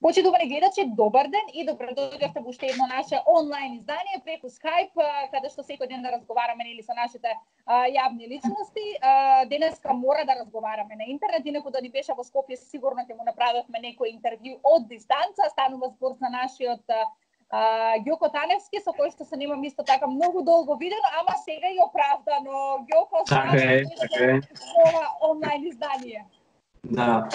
Почитувани гледачи, добар ден и добродојдовте во уште едно наше онлайн издание преку Skype, каде што секој ден да разговараме со нашите јавни личности. Денеска мора да разговараме на интернет, инаку да ни беше во Скопје сигурно ќе му направивме некој интервју од дистанца. Станува збор за нашиот Ѓоко Таневски, со кој што се немам исто така многу долго видено, ама сега и оправдано. Ѓоко, така е. Онлайн издание. Да.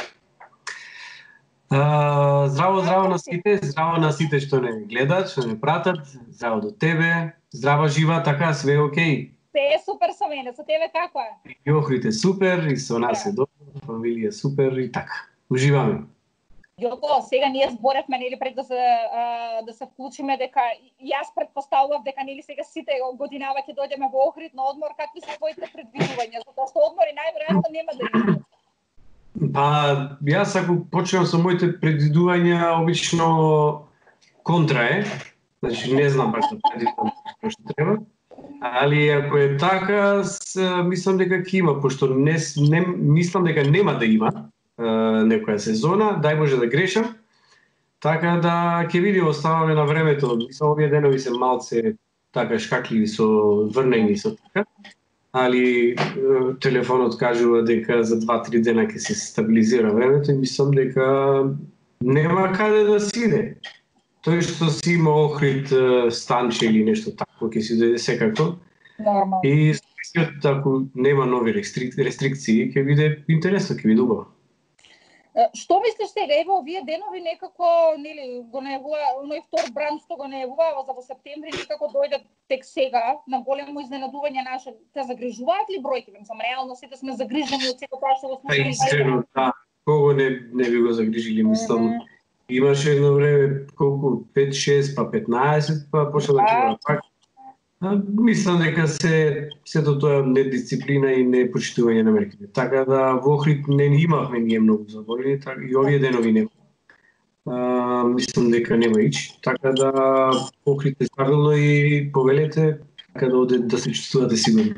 Здраво на сите што не гледат, што не пратат, здраво до тебе, здрава жива, така, све е окей? Се е супер со мене, со тебе како е? И Охрид е супер, и со нас е добро, фамилија супер и така, уживаме. Ѓоко, сега ние зборевме, нели, пред да се вклучиме, дека јас предпоставував дека, нели, сега сите годинава ќе дојдеме во Охрид на одмор, какви се твоите предвидувања, затоа што одмори најверојатно нема да има. Па, јас ако почнем со моите предвидувања, обично контра е. Значи, не знам баш да предвидам што треба. Али ако е така, мислам дека ќе има, пошто не мислам дека нема да има некоја сезона, дај Боже да грешам. Така да ќе видиме, оставаме на времето. Мислам, овие денови се малце така шкакливи со врнење и со така. Али телефонот кажува дека за 2-3 дена ќе се стабилизира времето и мислам дека нема каде да си иде. Тој што си има Охрид станче или нешто такво ќе си дојде секако. Нормално. И ако нема нови рестрикции, ќе биде интересно, ќе биде убаво. Што мислиш сега? Ево, овие денови некако, нели, го најавува, оној втор бранд што го најавува за во септември, некако дојде тек сега, на големо изненадување наше. Те загрижуваат ли бројките? Мислам, реално сите сме загрижени од сето тоа што го слушаме. Искрено, да. Кого не би го загрижили, мислам. Имаше едно време, колку, 5-6, па 15, па почна да чува пак. Мислам дека сето тоа недисциплина и непочитување на мерките. Така да во Охрид не имавме ние многу заболени, така и овие денови нема. Мислам дека нема ич. Така да Охрид е стабилно и повелете така да се чувствувате сигурни.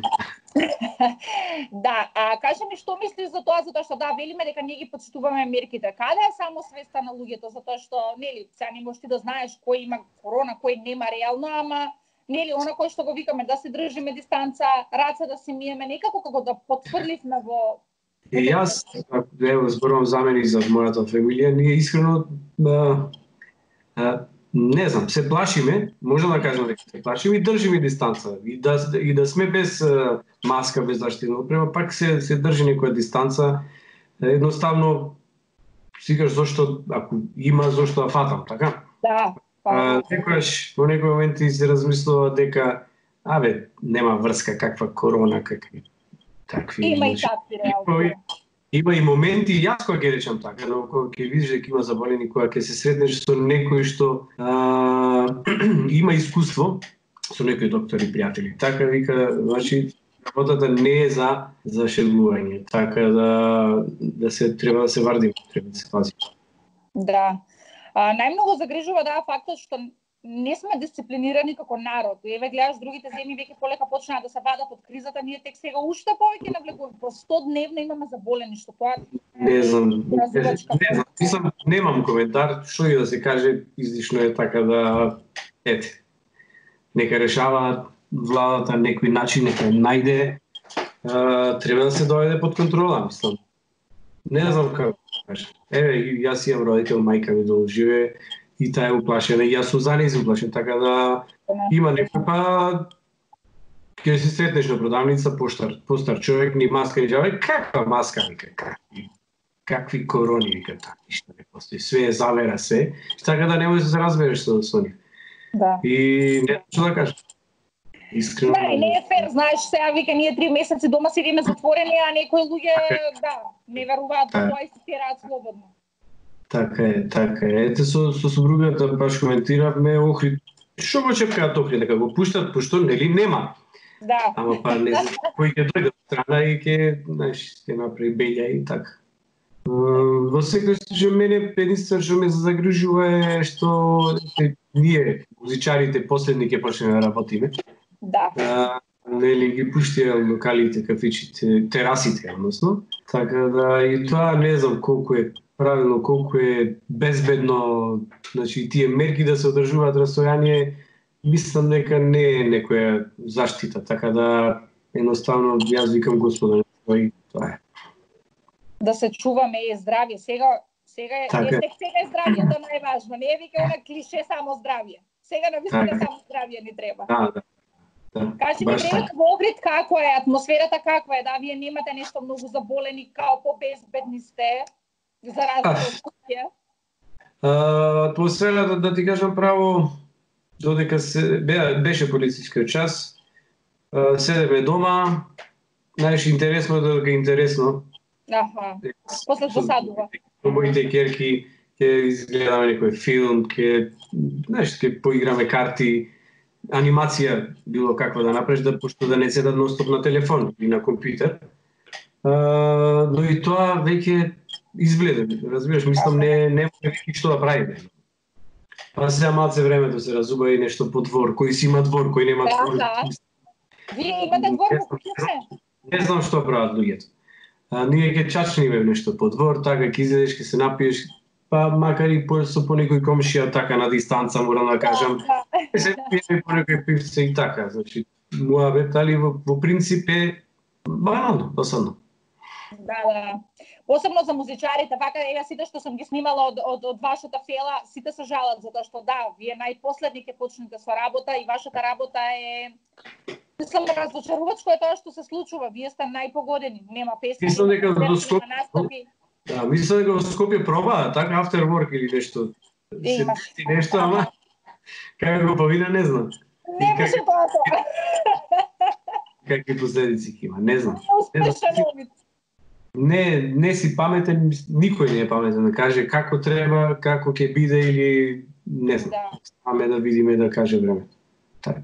Да, кажи ми што мислиш за тоа, затоа што да, велиме дека ние ги почитуваме мерките. Каде е само свеста на луѓето, затоа што, нели, сега не можеш ти да знаеш кој има корона, кој нема реално, ама нели, она кој што го викаме да се држиме дистанца, раце да се миеме, некако како да потврдивме во... И јас, ево, зборувам за мене и за мојата фамилија, ние искрено, не знам, се плашиме, може да кажем дека се плашиме и држиме дистанца. И да сме без маска, без заштитна опрема, пак се држи некоја дистанца. Едноставно, сигаш зошто, ако има, зошто да фатам, така? Да. Некојаш во некој момент се размислува дека нема врска, каква корона, какви такви. Има и такви реално. Има и моменти, јас кога ќе речам така, но кога ќе видиш дека има заболени, кога ќе се сретнеш со некој што има искуство, со некои доктори пријатели. Така вика, значи работата не е за шегување, така да се треба да се варди, треба да се пази. Да. Најмногу загрижува фактот што не сме дисциплинирани како народ. Еве гледаш другите земји веќе полека почнаа да се вадат од кризата, ние тек сега уште повеќе навлегуваме. По 100 дневно имаме заболени, што тоа не знам, немам коментар, што и да се каже, излишно е така да нека решава владата некој начин, нека најде, треба да се доведе под контрола, мислам. Не знам како кажа. Еве, јас имам родител, мајка ми долу живее, и таа е уплашена, и јас сум за нејзе уплашен, така да има некој, па ќе се сретнеш на продавница, постар човек, ни маска, ни жава, каква маска, вика, какви корони, вика, ништо не постои, све е завера, све, така да не можеш да се разбереш со нив. Да. И не што да кажам. Искрено. Да, не е фер, знаеш, сега вика ние 3 месеци дома седиме затворени, а некои луѓе, не веруваат во тоа и се тераат слободно. Така е. Ете со супругата баш коментиравме Охрид. Што го чекаат Охрид, дека го пуштат, пошто нели нема. Да. Ама па не знам, кој ќе дојде од страна и ќе направи беља и така. Во секој случај мене единствено што ме загрижува е што ние музичарите последни ќе почнеме да работиме. Да. Нели ги пуштија локалите, кафичите, терасите, односно. Така да и тоа не знам колку е правилно, колку е безбедно, значи тие мерки да се одржуваат растојание, мислам дека не е некоја заштита, така да едноставно јас викам Господа, и тоа е. Да се чуваме и здравје. Сега Така е. сега е здравјето најважно. Не е вика она клише само здравје. Сега навистина Така. само здравје ни треба. Да. Кажи ми, Баш времето така. во Охрид како е, атмосферата каква е, да вие немате нешто многу заболени, као побезбедни сте, за разлика од Скопје? Атмосферата, да ти кажам право, додека беше полицискиот час, седеме дома, најше интересно додека е интересно. Аха, после досадува. Моите ќерки ќе изгледаме некој филм, ќе поиграме карти, анимација било каква да направиш, пошто да не седат нон-стоп на телефон и на компјутер. Но и тоа веќе избледе, разбираш, мислам не веќе што да правиме. Па сега малце времето се разуба и нешто по двор, кој си има двор, кој нема двор. Вие имате двор во куќа? Не знам што прават луѓето. Ние ќе чачниме нешто по двор, така ќе излезеш, ќе се напиеш, па макар и со по некој комшија така на дистанца, морам да кажам, се пиеме по некој пивце и така, значи, муабет, али во принцип е банално, досадно. Да. Посебно за музичарите, вака ева сите што сум ги снимала од вашата фела, сите се жалат затоа што да, вие најпоследни ќе почнете со работа и вашата работа е мислам разочарувачко е тоа што се случува. Вие сте најпогодени, нема песни, мислам дека нема во концерти, нема настапи. Да, мислам дека во Скопје пробаа така after work или нешто. Се нешто, ама како го повина не знам. Не беше тоа. Какви последици ќе има, не знам. Успешен опит. Не си паметен, никој не е паметен да каже како треба, како ќе биде или не знам. Аме да видиме да каже време. Така.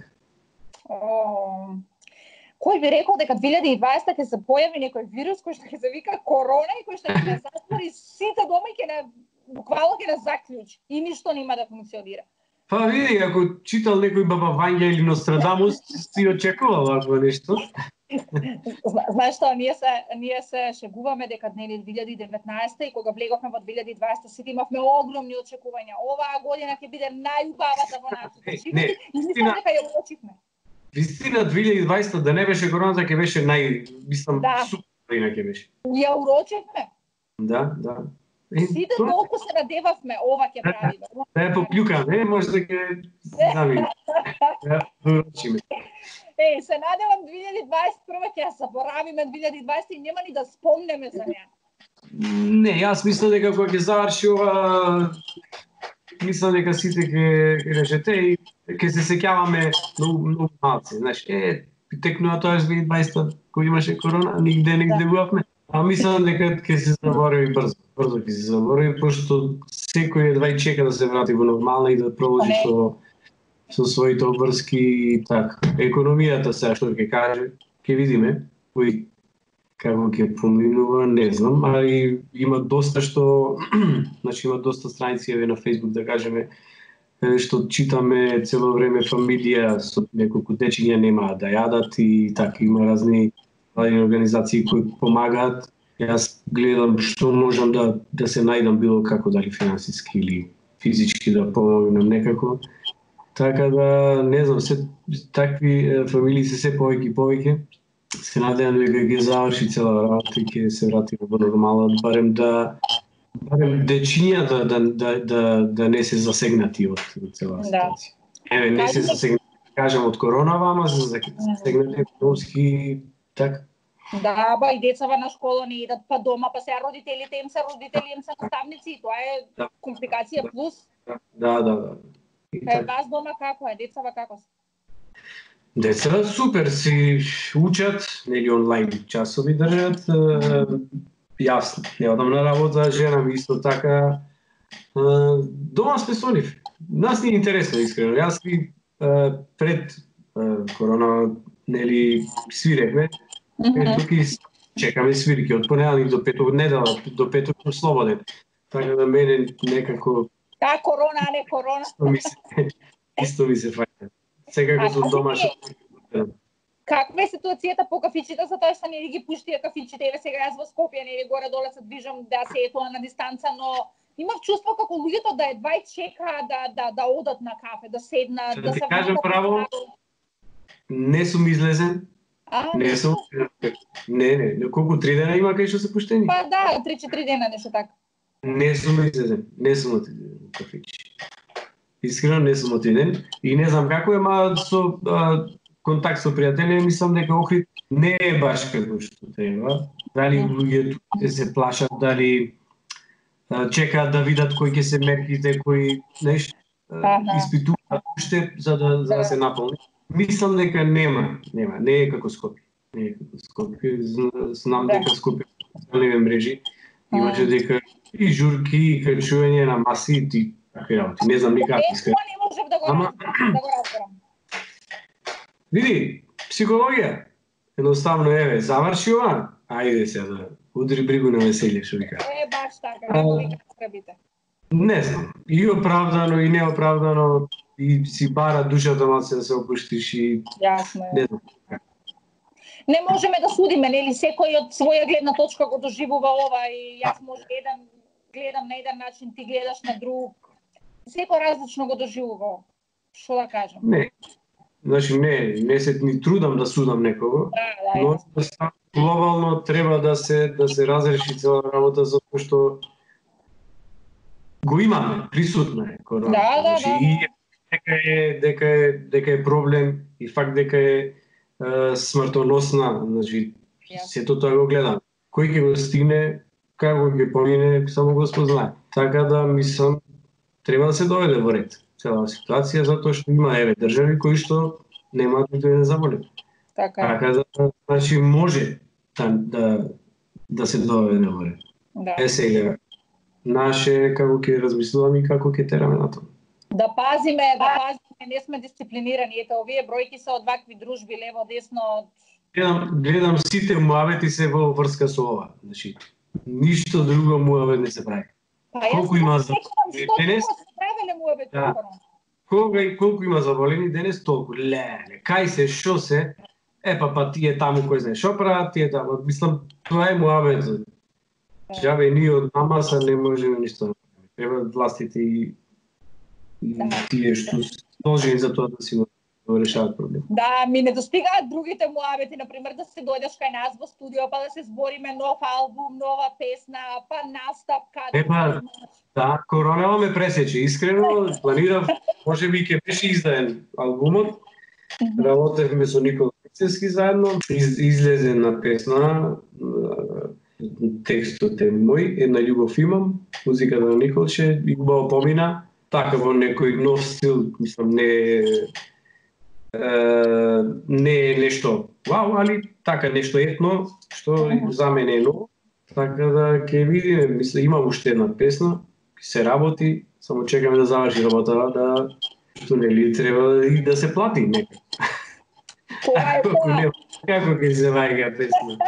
Кој ви рекол дека 2020 ќе се појави некој вирус кој што ќе се вика корона и кој што ќе не затвори сите дома и буквално ќе не заклучи и ништо нема да функционира. Па види, ако читал некој Баба Вања или Нострадамус, си очекувал вакво нешто. Знаеш што, ние се шегуваме дека нели 2019 и кога влеговме во 2020 сите имавме огромни очекувања. Оваа година ќе биде најубавата во нашите животи и мислам дека ја уочивме. Вистина 2020 да не беше короната ќе беше мислам супер година ќе беше. Ја урочивме. Да. Сите толку се надевавме, ова ќе правиме. Да ја поплюкаме, може да ќе знаме. Да урочиме. Се надевам 2021 ќе ја заборавиме 2020 и нема ни да спомнеме за неа. Не, јас мислам дека кога ќе заврши ова, мислам дека сите ќе решете и ќе се сеќаваме многу малци. Знаеш, текнува тоа 2020 кој имаше корона, нигде не гледувавме. А мислам дека ќе се заборави брзо ќе се заборави, пошто секој едва и чека да се врати во нормална и да продолжи со своите обврски и така. Економијата сега што ќе каже, ќе видиме кој како ќе поминува, не знам, али има доста што, значи има доста страници на Facebook да кажеме што читаме цело време фамилија со неколку дечиња немаат да јадат и така има разни организации кои помагаат. Јас гледам што можам да се најдам било како дали финансиски или физички да помогнам некако. Така да, не знам, такви фамилии се повеќе. Се надевам дека ги заврши цела работа и ќе се врати во нормала, барем дечињата да не се засегнати од цела ситуација. Не се засегнати, кажам, од корона, ама се засегнати економски, така. Да, и децава на школа не идат, па дома, па сега родителите им се наставници и тоа е компликација плюс. Да. Вас дома како е, децава како се? Деца супер си учат, нели онлайн часови држат. Јас не одам на работа, жена ми исто така. Дома сме со нив. Нас ни е интересно, искрено. Јас ви пред корона, нели, свиревме. Тук чекаме свирки од понеделник до петок, недела до петок слободен. Така да мене некако корона, а не корона. Исто ми се фаќа. Секако сум дома што Каква е ситуацијата по кафичите, за тоа што не ги пушти кафичите, еве сега јас во Скопје, нели горе доле се движам да се ето на дистанца, но имав чувство како луѓето да едва чекаат да одат на кафе, да седнат, да ти се кажам вратат. право, не сум излезен. Не сум. Не, колку 3 дена има кај што се пуштени? Па да, 3-4 дена нешто така. Не сум излезен, не сум отиден на кафичи. Искрено не сум отиден и не знам како е, ма со контакт со пријатели, мислам дека Охрид не е баш како што треба. Дали луѓето се плашат, дали чекаат да видат кои ќе се мерките, кои испитуваат уште за да се наполни. Мислам дека нема, не е како Скопје. Не е како Скопје, знам дека Скопје социјални мрежи имаше дека и журки, и качување на маси, и такви работи. Не знам никако искрено. Не можев да го разберам. Види, психологија. Едноставно, еве, заврши ова, ајде се да удри бригу на веселие, што ви кажа. Баш така, како ви кажете. Не знам, и оправдано и неоправдано, и си бара душата малце да се опуштиш и... Јасно е. Не знам. Не можеме да судиме, нели, секој од своја гледна точка го доживува ова и јас може гледам на еден начин, ти гледаш на друг. Секој различно го доживува. Што да кажам? Не. Значи не се ни трудам да судам некого, но глобално треба да се разреши цела работа затоа што го имаме, присутно е корона. Да. И дека е проблем и факт дека е смртоносна, значи сето тоа го гледам. Кој ќе го стигне, како ќе помине, само Господ знае. Така да мислам треба да се доведе во ред цела ситуација, затоа што има држави кои што немаат ниту еден заболет. Така да, значи може да се доведе во ред. Да. Сега, наше како ќе размислуваме и како ќе тераме на тоа. Да пазиме, не сме дисциплинирани. Ето, овие бројки се од вакви дружби, лево, десно. Гледам сите муабети се во врска со ова. Значи, ништо друго муабет не се прави. Колку има заболени денес? Колку има заболени денес, толку. Леле, кај се, шо се? Па тие таму кој знае шо прават, тие таму. Мислам, тоа е муабет. Жабе, ние од намаса не можеме ништо. Треба властите и тие што должени за тоа да си го решават проблем. Да, ми не достигаат другите муабети, например да се дојдеш кај нас во студио, па да се збориме нов албум, нова песна, па настап, Да, коронава ме пресече. Искрено, планирав, може би ќе беше издаен албумот. Работевме со Никола Пицевски заедно. Излезе на песна, текстот е мој, една љубов имам, музиката на Николче, и убаво помина. Така во некој нов стил, мислам, не е нешто вау, али така нешто етно, што за мене е ново. Така да ќе видиме, мислам, има уште една песна, се работи, само чекаме да заврши работа, да што нели треба и да се плати некако. Како ќе се ваѓа песна?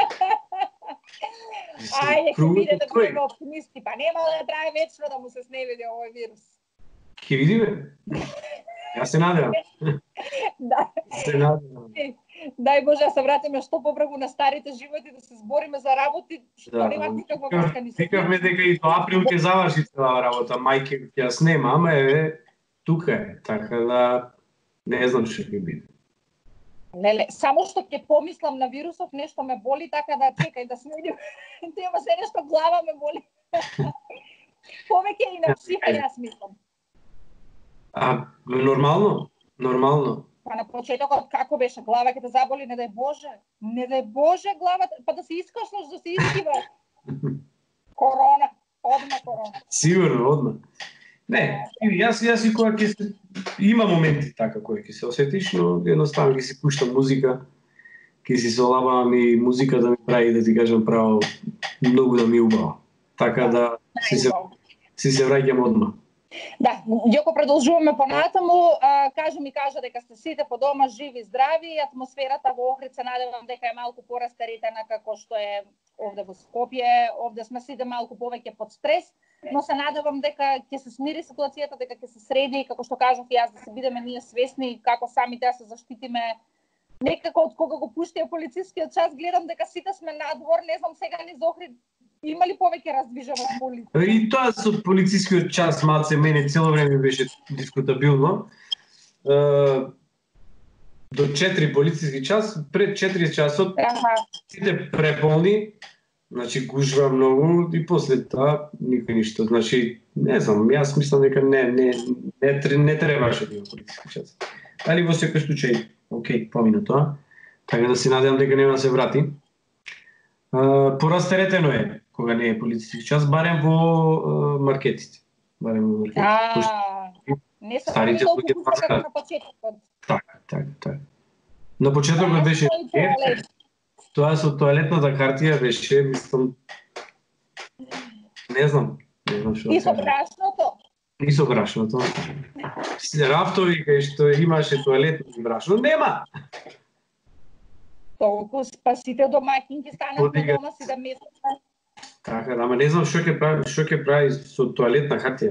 Ајде, ќе видите да бидеме оптимисти, па нема да трае вечно да му се сневиде овој вирус. Ќе видиме. Јас се надевам. Да. Се надевам. Дај Боже да се вратиме што побрзо на старите животи, да се збориме за работи што нема никаква врска ни се. Викавме дека и до април ќе заврши цела работа, мајке ќе ја снема, ама еве тука е, така да не знам што ќе биде. Леле, само што ќе помислам на вирусов, нешто ме боли, така да чекај да следим. Тема се нешто глава ме боли. Повеќе и на психа јас мислам. Нормално. Па на почетокот како беше, глава ќе те заболи, не дај Боже глава, па да се искашлаш, да се искиваш. Корона, одма корона. Сигурно, одма. Не, јас и кога ќе се има моменти така кои ќе се осетиш, но едноставно ќе си пуштам музика, ќе си се олабавам и музика да ми прави, да ти кажам право, многу да ми убава. Така да си се враќам одма. Да, Ѓоко продолжуваме понатаму, кажа дека сте сите по дома живи, здрави, атмосферата во Охрид се надевам дека е малку порастеретена како што е овде во Скопје, овде сме сите малку повеќе под стрес, но се надевам дека ќе се смири ситуацијата, дека ќе се среди, како што кажав јас, да се бидеме ние свесни како самите да се заштитиме Некако од кога го пуштија полицискиот час, гледам дека сите сме надвор, не знам сега низ Охрид има ли повеќе раздвиженост по улиците? И тоа со полицискиот час малце мене цело време беше дискутабилно. До 4 полициски час, пред 4 часот сите преполни, значи гужва многу и после тоа никој ништо. Значи, не знам, јас мислам дека не требаше да има полициски час. Али во секој случај, окей, помина тоа. Така да се надевам дека нема да се врати. Порастеретено е кога не е полициски час, барем во маркетите. Не се старите луѓе како на почетокот. Така. На почетокот беше тоа со тоалетната хартија беше, мислам, не знам што. И со брашното? И со брашното. Рафтови кај што имаше тоалетно брашно, нема. Толку спасите домаќинки станат на дома си да месеци. Така, ама не знам што ќе прави со тоалетна хартија.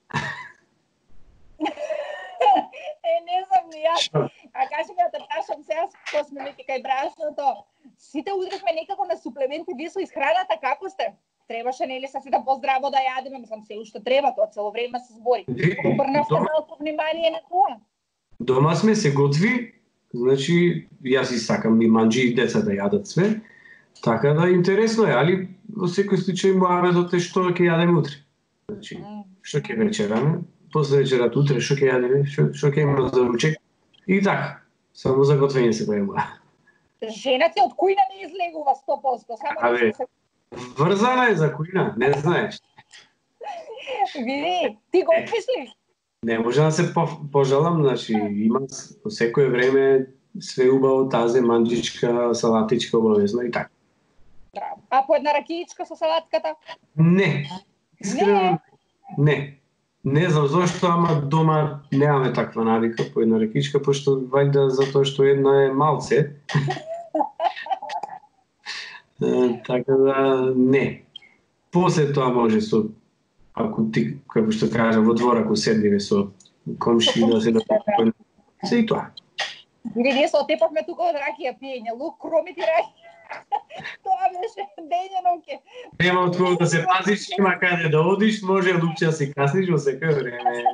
Не знам ни јас. А кажи ми да те прашам сега, кога сме веќе кај брашното, сите удревме некако на суплементи, вие со исхраната како сте? Требаше нели се да поздраво да јадеме, мислам се уште треба, тоа цело време се збори. Обрнавте малку внимание на тоа. Дома сме се готви, значи јас и сакам и манџи и деца да јадат све. Така да интересно е, али во секој случај муабетот е што ќе јадеме утре. Значи, што ќе вечераме, после вечерата утре што ќе јадеме, што ќе имаме за ручек. И така, само за готвење се правима. Жената од кујна не излегува 100%, само да се... Врзана е за кујна, не знаеш. Види, ти готвиш ли? Не може да се пожалам, значи има по секое време све убаво, тазе, манџичка, салатичка обавезно и така. Браво. А по една ракиичка со салатката? Не. Искрено не. Не знам зошто, ама дома немаме таква навика по една ракичка, пошто вајда затоа што една е малце. Така да не. После тоа може со, ако ти, како што кажа, во двор ако седнеме со комши да се се и тоа. Ние се отепавме тука од ракија пиење, лук, кромити ракија. Тоа беше дење ноќе. Нема од кого да се пазиш, има каде да одиш, може лукче да се касниш во секој време.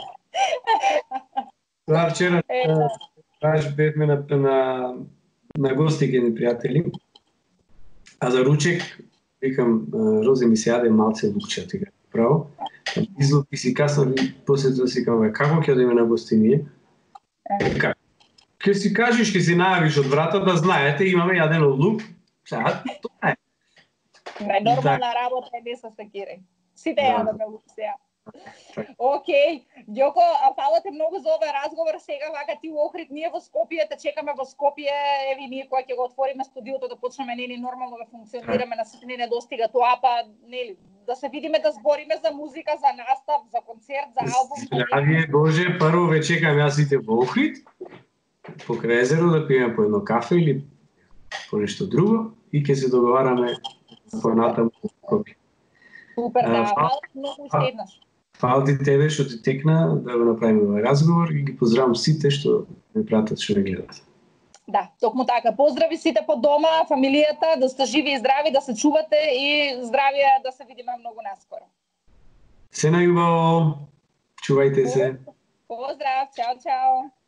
Тоа вчера бевме на гости кај пријатели. А за ручек, викам, Розе ми се јаде малце лукче, ти право. Излупи си каснав и после тоа си кажам, како ќе одиме на гости ние? Како? Ке си кажеш, ке си најавиш од врата да знаете, имаме јадено лук, сега тоа е. Најнормална работа е не се секири. Сите јадеме лук сега. Океј, Ѓоко, фала ти многу за овој разговор. Сега вака ти во Охрид, ние во Скопје, те чекаме во Скопје, еви ние кога ќе го отвориме студиото да почнеме нели нормално да функционираме, на сите не недостига тоа, па нели да се видиме, да збориме за музика, за настав, за концерт, за албум. Здравје Боже, прво ве чекам јас сите во Охрид, покрај езеро да пиеме по едно кафе или по нешто друго и ќе се договараме понатаму во Скопје. Супер, да, фала многу уште еднаш. Фала ти тебе што ти текна да го направиме овој разговор и ги поздравам сите што ме пратат, што ме гледат. Да, токму така. Поздрави сите по дома, фамилијата, да сте живи и здрави, да се чувате и здравје, да се видиме многу наскоро. Се најубаво, чувајте се. Поздрав, чао, чао.